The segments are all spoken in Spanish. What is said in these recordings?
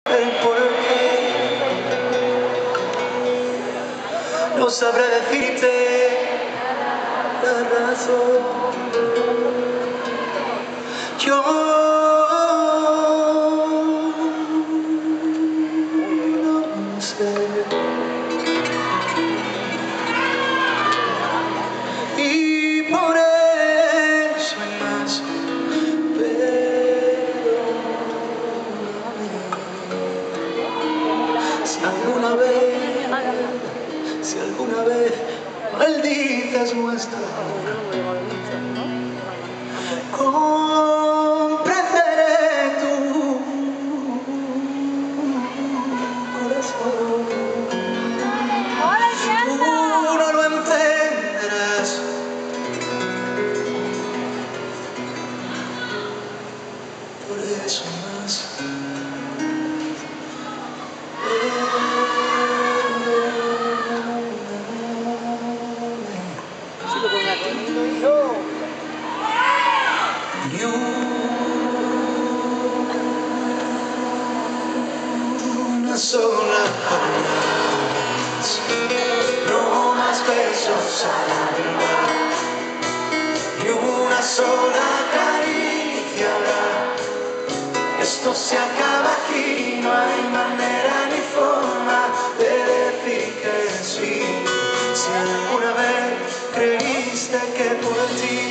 el porqué. No sabré decirte la razón. Yo no sé. Y por eso hay más. Si alguna vez maldices nuestra comprenderé tu corazón. Tú no lo entenderás. Por eso más. Una sola paz, no más besos al alma, y una sola caricia habrá. Esto se acaba aquí, no hay manera ni forma de decir que sí. Si alguna vez creíste que por ti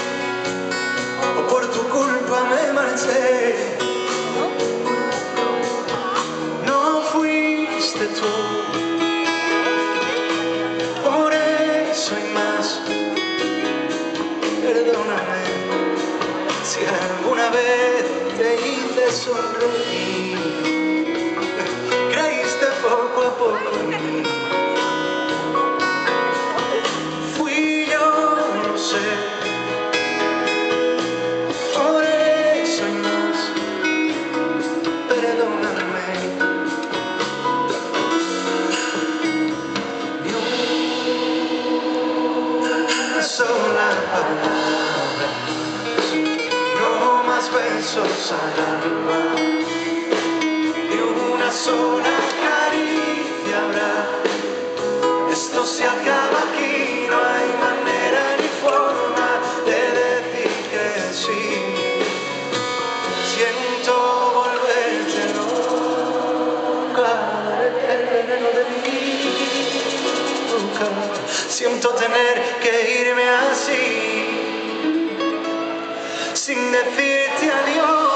o por tu culpa me marché, no fuiste tú. Por eso hay más. Perdóname si alguna vez te hice sonreír. Creíste poco a poco en mí. Fui yo, no sé. Por eso hay más. Perdóname. Ni una sola palabra, no más besos al alma, y una sola caricia habrá. Esto se acaba aquí, no hay manera ni forma de decir que sí. Siento volverte loca, el veneno de mi boca. Siento tener que irme así, sin decirte adiós.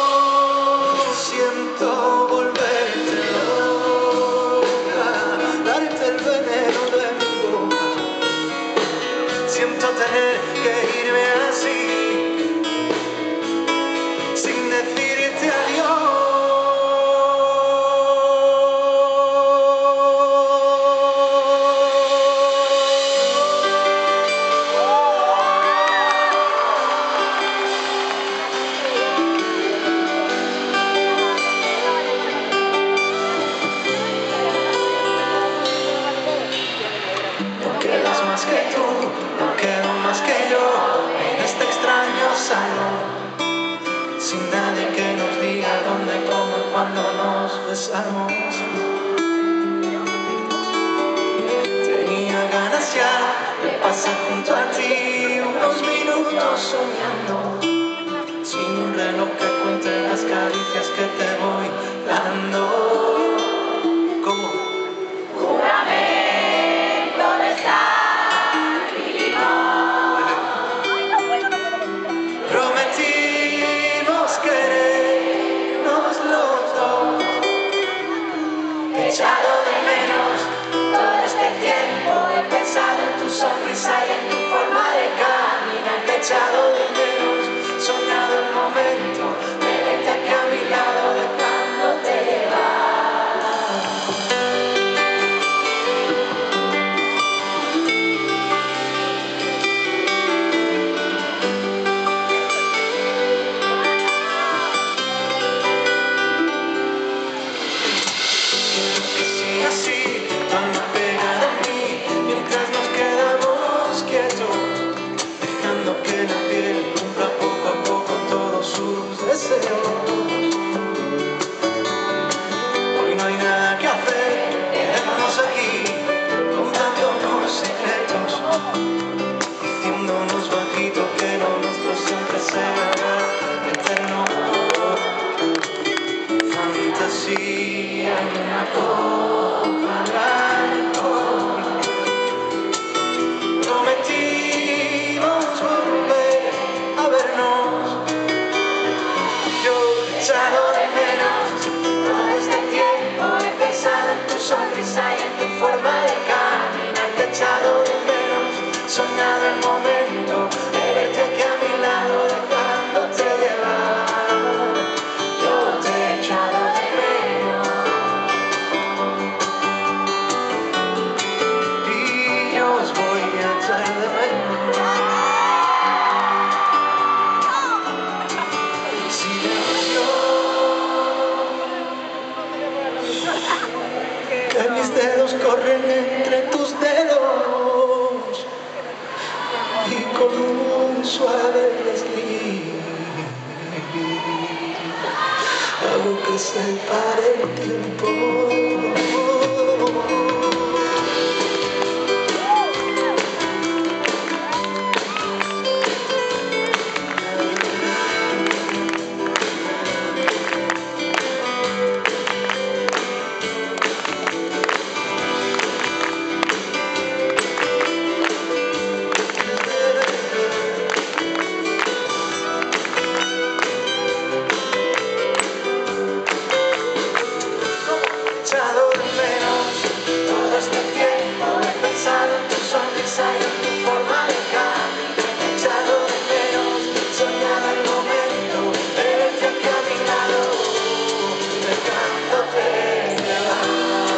Siento volverte loca, darte el veneno de mi boca. Siento tener que irme así, sin decirte adiós. No quedas más que tú, no quedo más que yo en este extraño salón, sin nadie que nos diga dónde, cómo, cuándo nos besamos. Tenía ganas ya de pasar junto a ti unos minutos soñando, sin un reloj que cuente las caricias que te voy dando. ¿Cómo? Prometimos querernos los dos. He echado de menos todo este tiempo, he pensado en tu sonrisa y en tu forma de caminar. He echado de menos, soñado el momento de verte aquí a mi lado, de vacía en una copa de alcohol. Prometimos volver a vernos. Yo he echado de menos todo este tiempo. He pensado en tu sonrisa y en tu forma de caminar. Te he echado de menos, soñado el momento de verte aquí a mi lado, dejándote llevar. Yo te he echado de menos y yo os voy a echar de menos. Que mis dedos corren entre tus dedos y con un suave desliz hago que se pare el tiempo. Echado de menos todo este tiempo. He pensado en tu sonrisa y en tu forma de caminar. He echado de menos, soñado el momento de verte aquí a mi lado, dejándote llevar.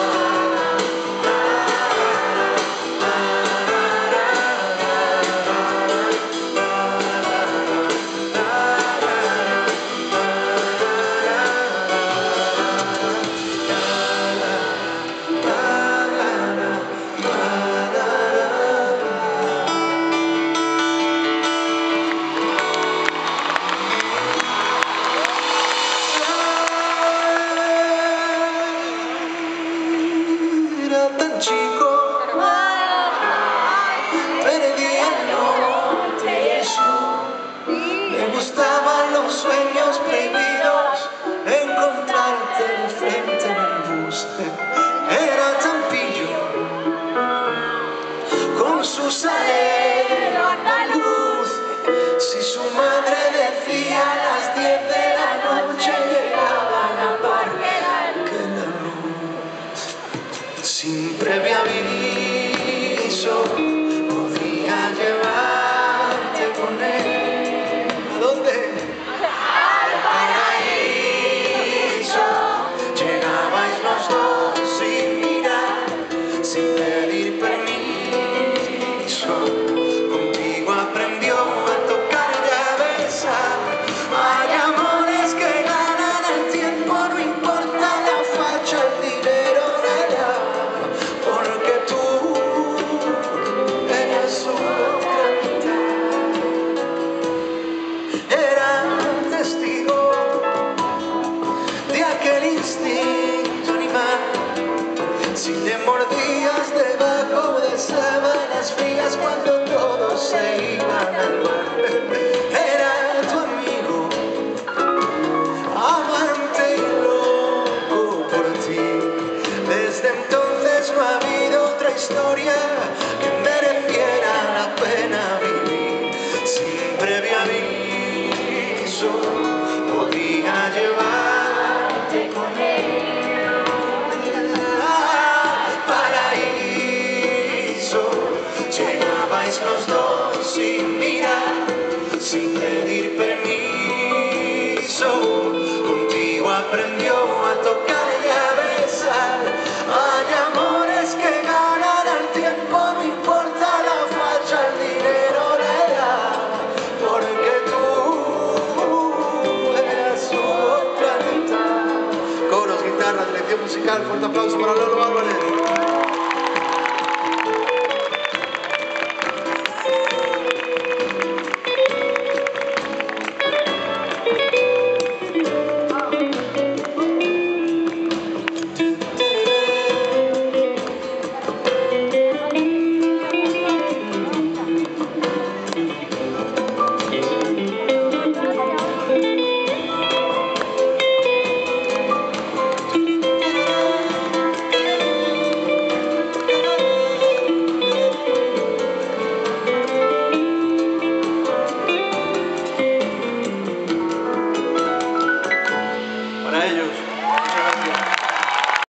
Era tan chico, perdí el norte y el sur. Me gustaban los sueños prohibidos, encontrarte de frente en el bus. Era tan pillo, con su salero andaluz. Si su madre decía a las 10 de la noche llegaban a Parque que la luz, sin previo aviso, podía llevarte con él. ¿A dónde? Al paraíso. Llegabais los dos sin mirar, sin pedir permiso. Contigo aprendió a tocar y a besar. Hay amores que ganan el tiempo, no importa la facha, el dinero, nada, porque tú eras su otra mitad. Era testigo de aquel instinto animal. Si te mordías debajo de sábanas frías cuando todos se iban al mar. Era tu amigo, amante y loco por ti. Desde entonces no ha habido otra historia que mereciera la pena vivir. Sin previo aviso, podía llevarte con él al paraíso. Llegabais los dos sin mirar, sin pedir permiso. Contigo aprendió a tocar y a besar. Hay amores que ganan el tiempo, no importa la facha, el dinero, nada, porque tú eras su otra mitad. Coros, guitarra, dirección musical, fuerte aplauso para Lolo Álvarez.